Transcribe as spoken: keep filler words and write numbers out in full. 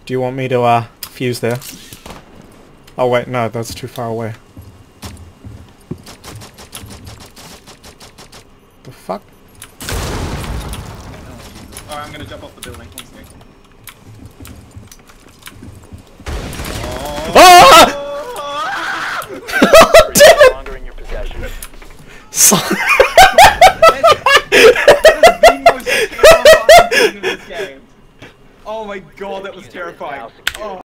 Do you want me to uh, fuse there? Oh wait, no, that's too far away. The fuck? Oh, I'm gonna jump off the building. One second. Oh! Oh! Damn it! Longer in your possession. So That's the most terrifying thing in this game. Oh my god, that was terrifying. Oh.